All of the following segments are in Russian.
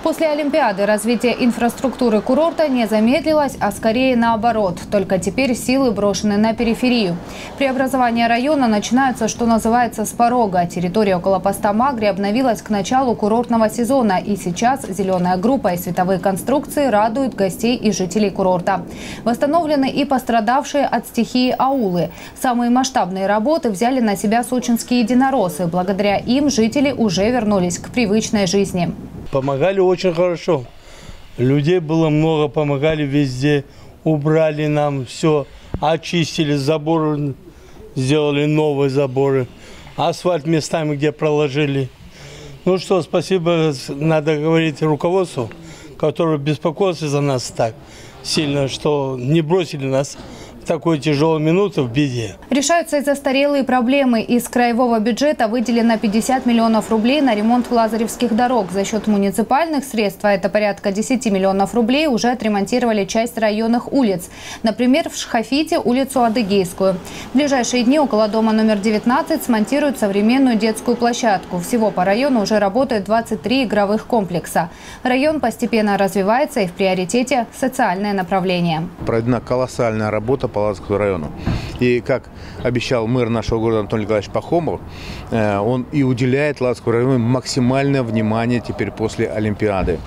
После Олимпиады развитие инфраструктуры курорта не замедлилось, а скорее наоборот. Только теперь силы брошены на периферию. Преобразования района начинаются, что называется, с порога. Территория около поста Магри обновилась к началу курортного сезона. И сейчас зеленая группа и световые конструкции радуют гостей и жителей курорта. Восстановлены и пострадавшие от стихии аулы. Самые масштабные работы взяли на себя сочинские единороссы. Благодаря им жители уже вернулись к привычной жизни. Помогали очень хорошо. Людей было много, помогали везде. Убрали нам все, очистили заборы, сделали новые заборы. Асфальт местами, где проложили. Ну что, спасибо, надо говорить руководству, которое беспокоится за нас так сильно, что не бросили нас в такую тяжелую минуту в беде. Решаются и застарелые проблемы. Из краевого бюджета выделено 50 миллионов рублей на ремонт лазаревских дорог. За счет муниципальных средств, а это порядка 10 миллионов рублей, уже отремонтировали часть районных улиц. Например, в Шхафите улицу Адыгейскую. В ближайшие дни около дома номер 19 смонтируют современную детскую площадку. Всего по району уже работает 23 игровых комплекса. Район постепенно развивается, и в приоритете социальное направление. Проведена колоссальная работа по Лазаревскому району. И как обещал мэр нашего города Анатолий Николаевич Пахомов, он и уделяет Лазаревскому району максимальное внимание теперь после Олимпиады.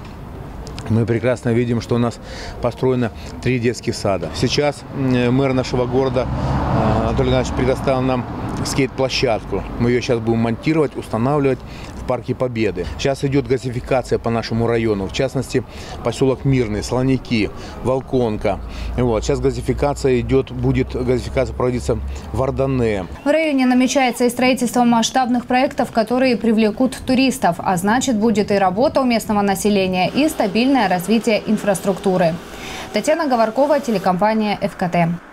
Мы прекрасно видим, что у нас построено 3 детских сада. Сейчас мэр нашего города Анатолий Николаевич предоставил нам скейт-площадку. Мы ее сейчас будем монтировать, устанавливать в Парке Победы. Сейчас идет газификация по нашему району, в частности, поселок Мирный, Слоники, Волконка. Вот. Сейчас газификация идет, будет газификация проводиться в Ардане. В районе намечается и строительство масштабных проектов, которые привлекут туристов. А значит, будет и работа у местного населения, и стабильное развитие инфраструктуры. Татьяна Говоркова, телекомпания ФКТ.